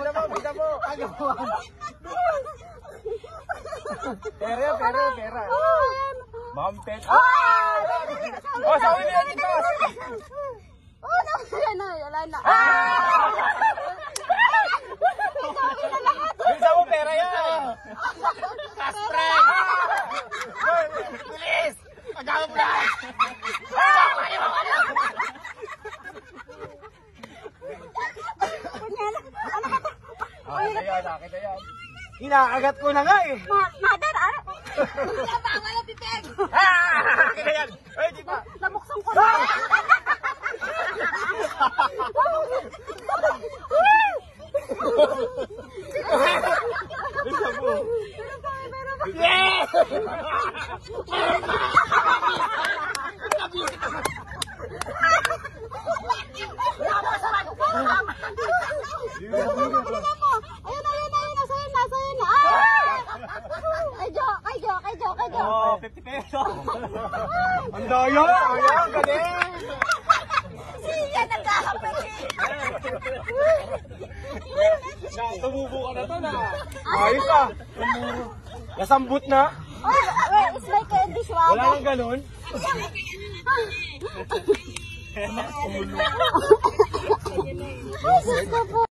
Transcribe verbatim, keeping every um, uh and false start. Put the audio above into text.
Bida mo, bida mo. Pera, pera, pera. Mampet. Ah! Oh, sa uwi niya dito. Oh, no, yan na, wala na. Bisa mo pera yan. Kastreng. Bilis. Agama mo na. Kita yan, kita yan. Inaagat ko na nga eh. Mother, ano? Wala ba? Wala pipeg. Ah! Kita yan. Ay, di ba? Nabuksan ko na. Bisa mo. Yeah! Ayun, ayun, ayun, nasa yun, nasa yun. Ay, joke, ay, joke, ay, joke, ay, joke. Oh, fifty pesos. Ang daya, ayan, galing. Siya, nagkakapit. Na, tumubo ka na to na. Ayos ah. Nasambut na. Oh, where is my candy swab? Wala nang ganun. Ay, Diyos ko po.